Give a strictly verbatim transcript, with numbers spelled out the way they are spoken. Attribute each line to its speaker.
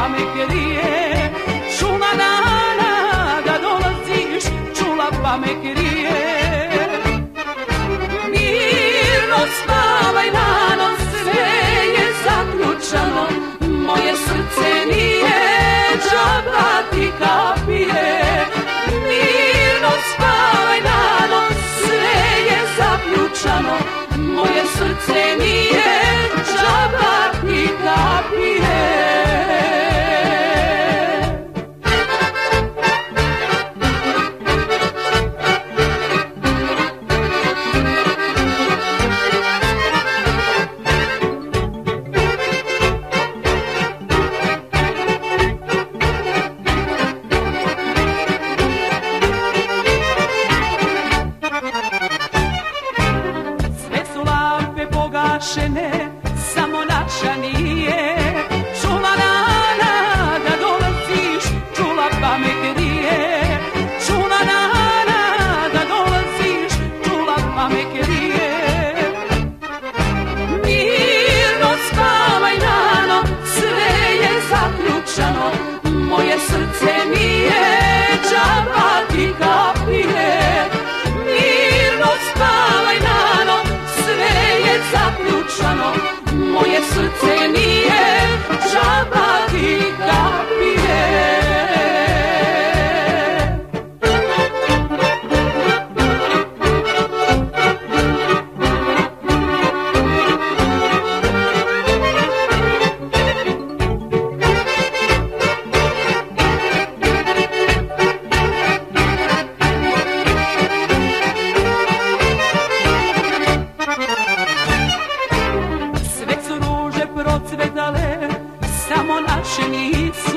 Speaker 1: pa me krije. Čula dana da dolaziš, čula pa me krije. Mirno spavaj nano, sve je zaključano, moje srce nije džaba ti kapije. Mirno spavaj nano, sve je zaključano, moje srce nije džaba ti kapije. Samo naša nije. Čula dana da dolaziš, čula pa me krije. Čula dana da dolaziš, čula pa me krije. Mirno spavaj nano, sve je zaključano, moje srce nije džaba ti kapije. Mirno spavaj nano, sve je zaključano, moje srce nije džaba ti kapije. Procvetale, samo naše nisu.